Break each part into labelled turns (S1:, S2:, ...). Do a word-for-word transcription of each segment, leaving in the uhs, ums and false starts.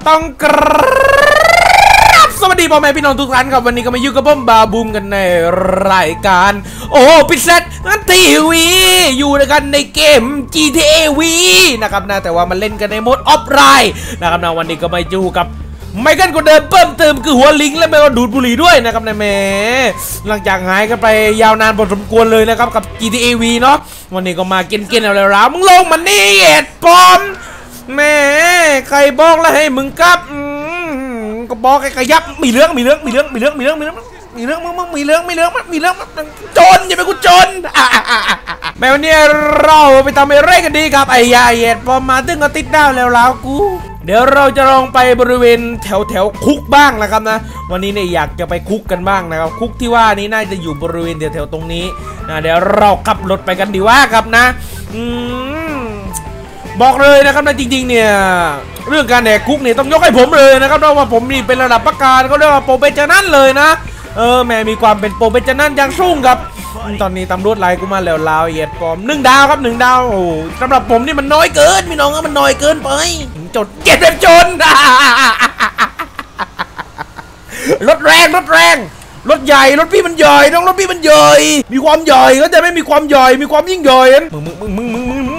S1: ต้องกราบสวัสดีพ่อแม่พี่น้องทุกท่านครับวันนี้ก็มาอยู่กับผมบาบูมกันในรายการโอ้พิเศษทีวีอยู่ด้วยกันในเกม จี ที เอ วี นะครับนะแต่ว่ามันเล่นกันในโหมดออฟไลน์นะครับนะวันนี้ก็มาอยู่กับไม่กันก็เดิมเพิ่มเติมคือหัวลิงและไม่ก็ดูดบุหรี่ด้วยนะครับนะแม่หลังจากหายกันไปยาวนานพอสมควรเลยนะครับกับ จี ที เอ วี เนาะวันนี้ก็มาเกินๆเอาแล้วๆมึงลงมันนี่เอ็ดปอมแม่ใครบอกแล้วให้มึงกลับก็บอกไอ้กระยับมีเรื่องมีเรื่องมีเรื่องมีเรื่องมีเรื่องมีเรื่องมีเรื่องมึงมึงมีเรื่องมีเรื่องมีเรื่องจนอย่าไปกูจนแม่วันนี้เราไปทำอะไรกันดีครับไอ้ยาเอ็ดพอมาตึ้งก็ติดดาวแล้วแล้วกูเดี๋ยวเราจะลองไปบริเวณแถวแถวคุกบ้างนะครับนะวันนี้เนี่ยอยากจะไปคุกกันบ้างนะครับคุกที่ว่านี้น่าจะอยู่บริเวณแถวแถวตรงนี้นะเดี๋ยวเราขับรถไปกันดีว่าครับนะอืมบอกเลยนะครับนะจริงๆเนี่ยเรื่องการแหกคุกเนี่ยต้องยกให้ผมเลยนะครับเพราะว่าผมนี่เป็นระดับประกาศเขาเรียกว่าโปรเฟชชั่นนั่นเลยนะเออแม่มีความเป็นโปรเฟชชั่นนั่นอย่างสูงครับตอนนี้ตำรวจไล่กูมาแล้วลาวเอียดปอมหนึ่งดาวครับหนึ่งดาวโอ้สำหรับผมนี่มันน้อยเกินพี่น้องมันน้อยเกินไปจนเก็บแบบจนรถแรงรถแรงรถใหญ่รถพี่มันใหญ่น้องรถพี่มันใหญ่มีความใหญ่ก็จะไม่มีความใหญ่มีความยิ่งใหญ่มึงมึงมึงมึงมึงมึงมึง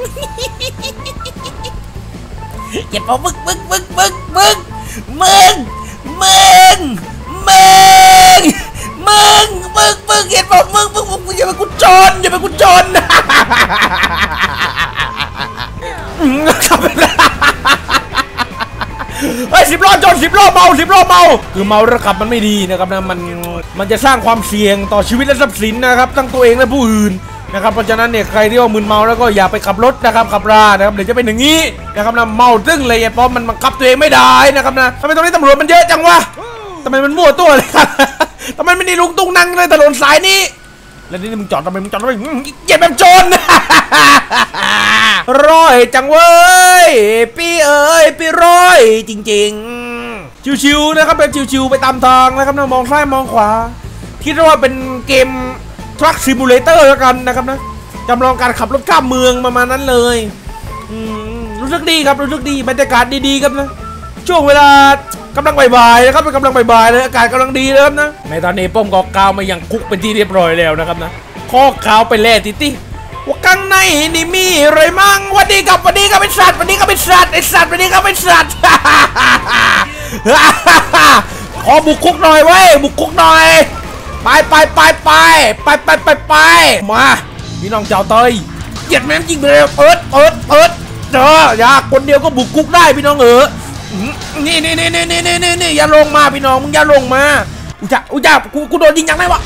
S1: เก็บเอามึงมึงมึงมึงมึงมึงมึงมึงมึงมึงมึงเห็นบอกมึงมึงมึงอย่าไปกูจนอย่าไปกูจนขับไปแล้วไอ้สิบล้อจนสิบล้อเมาสิบล้อเมาคือเมาแล้วขับมันไม่ดีนะครับนะมันมันจะสร้างความเสี่ยงต่อชีวิตและทรัพย์สินนะครับทั้งตัวเองและผู้อื่นนะครับเพราะฉะนั้นเนี่ยใครที่ว่ามึนเมาแล้วก็อย่าไปขับรถนะครับขับรานะครับเดี๋ยวจะเป็นอย่างนี้นะครับนะเมาตึ้งเลยเพราะมันบังคับตัวเองไม่ได้นะครับนะทำไมตรงนี้ตำรวจมันเยอะจังวะทำไมมันมั่วตัวเลยครับทำไมไม่ได้ลุงตุ้งนั่งเลยถนนสายนี้แล้วนี่มึงจอดทำไมมึงจอดทำไมเก็บแบบโจรร้อยจังเว้ยพี่เอ๋ยพี่ร้อยจริงๆชิวๆนะครับเป็นชิวๆไปตามทางนะครับนะมองซ้ายมองขวาคิดว่าเป็นเกมทรัคซิมูเลเตอร์แล้วกันนะครับนะจำลองการขับรถข้ามเมืองประมาณนั้นเลยรู้สึกดีครับรู้สึกดีบรรยากาศดีๆครับนะช่วงเวลากำลังบ่ายๆนะครับเป็นกำลังบ่ายๆเลยอากาศกำลังดีเลยครับนะในตอนนี้ป้อมกอกาวมายังคุกเป็นที่เรียบร้อยแล้วนะครับนะข้อขาวไปแล่ติติว่าข้างในนี่มีอะไรมั่งวันนี้กับวันนี้กับเป็นสัตว์วันนี้กับเป็นสัตว์ไอสัตว์วันนี้กับเป็นสัตว์ขอบุกคุกหน่อยเว้ยบุกคุกหน่อยไปไปไปไปไปไปไปไปมาพี่น้องเจ้าเตยเหยียดแม่งจริงเลยเอิร์ดเอิร์ดเอิร์ดเจออย่าคนเดียวก็บุกคุกได้พี่น้องเออนี่นี่นี่นี่นี่นี่นี่อย่าลงมาพี่น้องมึงอย่าลงมาอุจ่าอุจ่ากูกูโดนยิงยังไงวะ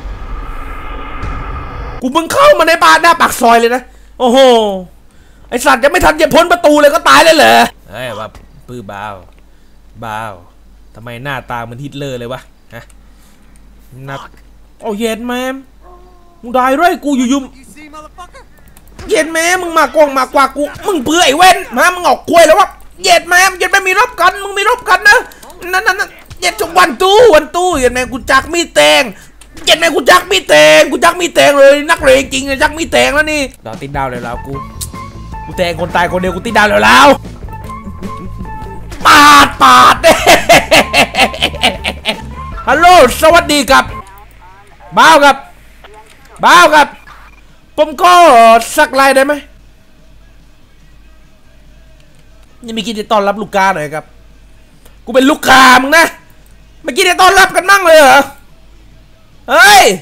S1: กูมึงเข้ามาในบ้านหน้าปากซอยเลยนะโอ้โหไอสัตว์ยังไม่ทันจะพ้นประตูเลยก็ตายเลยเหรอเฮ้ยว่าปื้อบ้าวบ้าวทำไมหน้าตาเหมือนฮิตเลอร์เลยวะฮะนักโอ้เย็นแม่มึงได้ด้วยกูอยู่ยุ่มเย็นแม่มึงมากวงมากกว่ากูมึงเปื่อยเว้นมามึงออกกล้วยแล้ววะเย็นแม่เย็นแม่มีรบกันมึงมีรบกันนะนั่นนั่นเย็นจงวันตู้วันตู้เย็นแม่กูจักมีแตงเย็นแม่กูจักมีแตงกูจักมีแตงเลยนักเลงจริงเลยจักมีแตงแล้วนี่ดาวติดดาวเลยแล้วกูกูแตงคนตายคนเดียวกูติดดาวเลยแล้วปาดปาดฮัลโหลสวัสดีครับบ้าวครับบ้าวครับผมก็สักลายได้ไหมยังมีกินจะต้อนรับลูกค้าหน่อยครับกูเป็นลูกค้ามึงนะไม่กินจะต้อนรับกันมั่งเลยเหรอเฮ้ย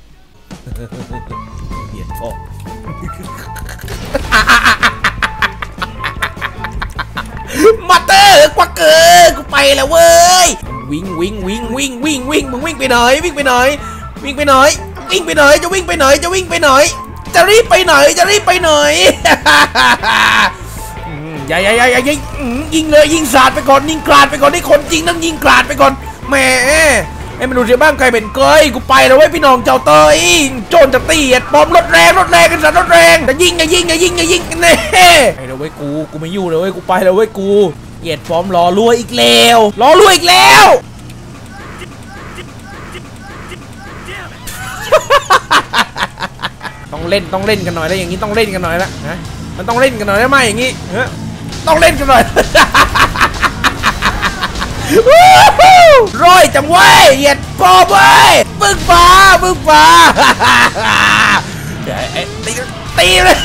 S1: เบียดพ่อมาเตอร์กว่าเกินกูไปแล้วเว้ยวิ่งวิ่งวิ่งวิ่งวิ่งวิ่งมึงวิ่งไปไหนวิ่งไปไหนวิ่งไปไหนวิ่งไปไหนจะวิ่งไปไหนจะวิ่งไปไหนจะรีบไปไหนจะรีบไปไหนอย่าอย่าอย่าอย่ายิงเลยยิงสาดไปก่อนยิงกราดไปก่อนนี่คนจริงต้องยิงกราดไปก่อนแหมไอ้มันดูเสียบ้างใครเป็นเกยกูไปแล้วเว้ยพี่น้องเจ้าเตยโจรจะตีปอมรถแรงรถแรงกันสัตว์รถแรงจะยิงอย่ายิงอย่ายิงอย่ายิงเน่ไปแล้วเว้ยกูกูไม่อยู่เลยเว้ยกูไปแล้วเว้ยกูเหยียดปอมรอรวยอีกแล้วรอรวยอีกแล้วต้องเล่นต้องเล่นกันหน่อยแล้วอย่างนี้ต้องเล่นกันหน่อยละนะมันต้องเล่นกันหน่อยได้ไหมอย่างนี้ต้องเล่นกันหน่อยร้อยจังเว้ยเหยียดปอเว้ยบึ้งฟ้าบึ้งฟ้าตีตีเลย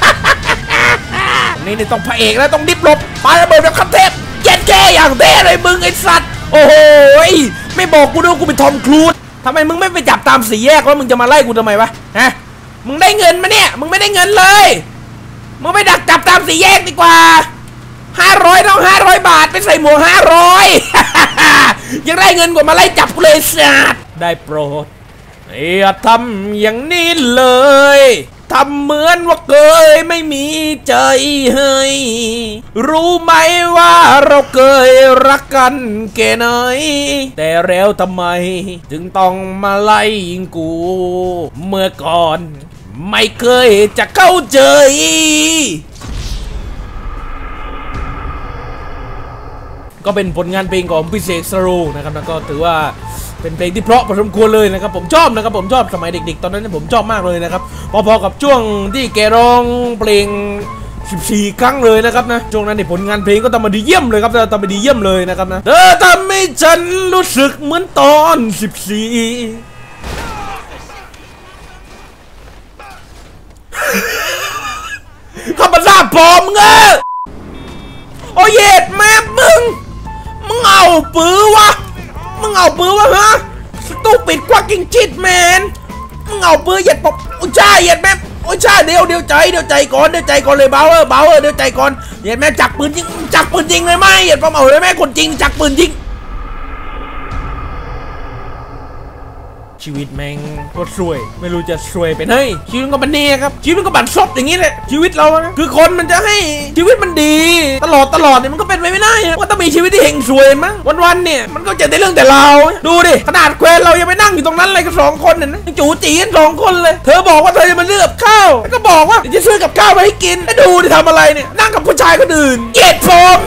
S1: นี่นี่ต้องพระเอกแล้วต้องดิบหลบปาระเบิดแบบคันเทพเจ็ดแก่อย่างเท่เลยมึงไอ้สัตว์โอ้โหไม่บอกกูด้วยกูเป็นทอมครูซทำไมมึงไม่ไปจับตามสี่แยกว่ามึงจะมาไล่กูทำไมวะฮะมึงได้เงินมาเนี่ยมึงไม่ได้เงินเลยมึงไปดักจับตามสี่แยกดีกว่าห้าร้อยต้องห้าร้อยบาทไปใส่หมวกห้าร้อยยังได้เงินกว่ามาไล่จับกูเลยสัตว์ได้โปรดอย่าทำอย่างนี้เลยทำเหมือนว่าเคยไม่มีใจให้รู้ไหมว่าเราเคยรักกันแค่ไหนแต่แล้วทำไมถึงต้องมาไล่ยิงกูเมื่อก่อนไม่เคยจะเข้าใจก็เป็นผลงานเพลงของพี่เสกสโรนะครับแล้วก็ถือว่าเป็นเพลงที่เพราะพอสมควรเลยนะครับผมชอบนะครับผมชอบสมัยเด็กๆตอนนั้นผมชอบมากเลยนะครับพอๆกับช่วงที่แกร้องเพลงสิบสี่ครั้งเลยนะครับนะช่วงนั้นผลงานเพลงก็ทำมาดีเยี่ยมเลยครับทำมาดีเยี่ยมเลยนะครับนะเธอทำให้ฉันรู้สึกเหมือนตอนสิบสี่ข้าพเจ้าปลอมเงอะโอ้เย็ดแม่มึงมึงเอาปื้อวะมึงเอาปื้อวะฮะสตูปิดกว่ากิ้งจิตแมนมึงเอาปื้อเหยียดปบอุ้ยช่าเหยียดแม่อุ้ยช่าเดี๋ยวเดี๋ยวใจเดี๋ยวใจก่อนเดี๋ยวใจก่อนเลยเบาเออเบาเออเดี๋ยวใจก่อนเหยียดแม่จักปืนยิงจักปืนยิงเลยไหมเหยียดปอมเอาเลยแม่คนจริงจักปืนยิงชีวิตแม่งก็ซวยไม่รู้จะซวยไปไหนชีวิตก็บันเน่ครับชีวิตมันก็บันซบอย่างนี้แหละชีวิตเรานะคือคนมันจะให้ชีวิตมันดีตลอดตลอดเนี่ยมันก็เป็นไปไม่ได้ว่าต้องมีชีวิตที่เฮงซวยมั้งวันๆเนี่ยมันก็จะได้เรื่องแต่เราดูดิขนาดแควนเรายังไปนั่งอยู่ตรงนั้นเลยกับสองคนเนี่ยนะจู๋จีกันสองคนเลยเธอบอกว่าเธอจะมาเลือกข้าวแล้วก็บอกว่าจะซื้อกับข้าวมาให้กินแล้วดูดิทำอะไรเนี่ยนั่งกับผู้ชายคนอื่นเกลียดผม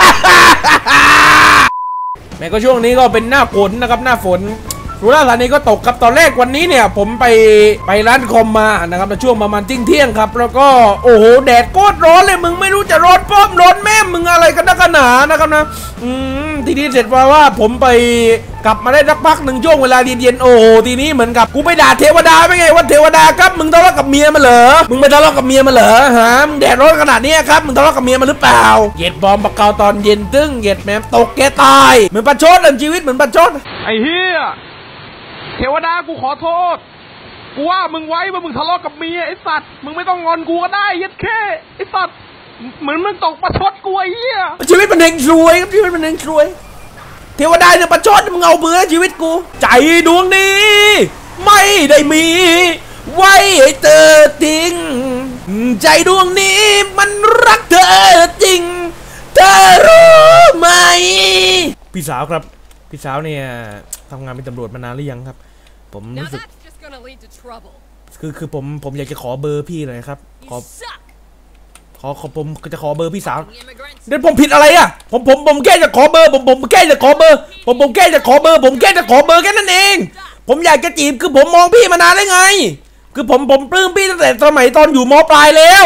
S1: แม้ก็ช่วงนี้ก็เป็นหน้าฝนนะครับหน้าฝนสุราษฎร์ธานีก็ตกครับตอนแรกวันนี้เนี่ยผมไปไปร้านคอมมานะครับในช่วงประมาณทิ้งเที่ยงครับแล้วก็โอ้โหแดดโคตรร้อนเลยมึงไม่รู้จะร้อนป้อมร้อนแม่มึงอะไรกันนักหนานะครับนะอืมทีนี้เสร็จว่าว่าผมไปกลับมาได้สักพักหนึ่งช่วงเวลาเย็นๆโอ้โหทีนี้เหมือนกับกูไปด่าเทวดาไม่ไงว่าเทวดาครับมึงทะเลาะกับเมียมาเหรอมึงไปทะเลาะกับเมียมาเหรอฮะมึงแดดร้อนขนาดนี้ครับมึงทะเลาะกับเมียมาหรือเปล่าเหยียดบอมปะเกาตอนเย็นตึ้งเหยียดแม่ตกแกตายเหมือนประชดเรื่องชีวิตเหมือนประชด
S2: ไอ้เหี้ยเทวดากูขอโทษกูว่ามึงไว้ว่ามึงทะเลาะกับเมียไอ้สัตว์มึงไม่ต้องงอนกูก็ได้ยัดแค่ไอ้สัตว์เหมือนมึงตกประชดกูไอ้เหี้ย
S1: ชีวิตมันเฮงซวยครับชีวิตมันเฮงซวยเทวดาเนี่ยประชดมึงเอาเบื่อชีวิตกูใจดวงนี้ไม่ได้มีไว้ให้เธอทิ้งใจดวงนี้มันรักเธอจริงเธอรู้ไหมพี่สาวครับพี่สาวเนี่ยทำงานเป็นตำรวจมานานหรือยังครับผมรู้สึกคือคือผมผมอยากจะขอเบอร์พี่หน่อยครับขอขอขอผมจะขอเบอร์พี่สาวเดี๋ยวผมผิดอะไรอ่ะผมผมผมแค่จะขอเบอร์ผมผมแค่จะขอเบอร์ผมผมแค่จะขอเบอร์ผมแค่จะขอเบอร์แค่นั้นเองผมอยากจะจีบคือผมมองพี่มานานได้ไงคือผมผมปลื้มพี่ตั้งแต่สมัยตอนอยู่ม.ปลายแล้ว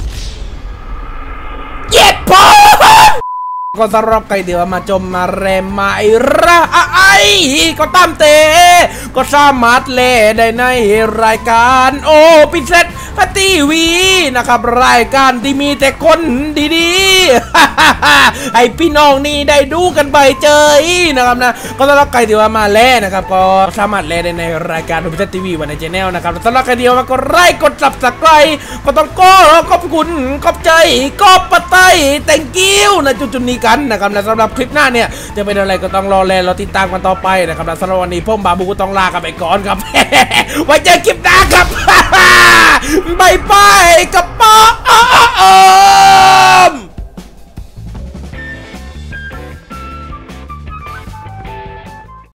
S1: เย็ดพอก็สำหรับใครเดี๋ยวมาจมมาแรมมาไอระไอก็ตามเตะก็สามารถเล่ได้ในรายการโอพิเศษทีวีนะครับรายการที่มีแต่คนดีๆให้พี่น้องนี่ได้ดูกันไปเจยนะครับนะก็สำหรับใครเดี๋ยวมาแล่นะครับก็สามารถเล่ได้ในรายการโอพิเศษทีวีวันในชาแนลนะครับสำหรับใครเดี๋ยวมาก็ไลค์กดซับสไครบ์ก็ต้องก็ขอบคุณขอบใจก็ปะไตแต่งกิ้วนะจุดๆนี้นะครับนะสำหรับคลิปหน้าเนี่ยจะเป็นอะไรก็ต้องรอแลเราติดตามกันต่อไปนะครับนะสำหรับวันนี้ผมบาบูก็ต้องลากันไปก่อนครับ ไว้เจอคลิปหน้าครับ บายบายกับป้า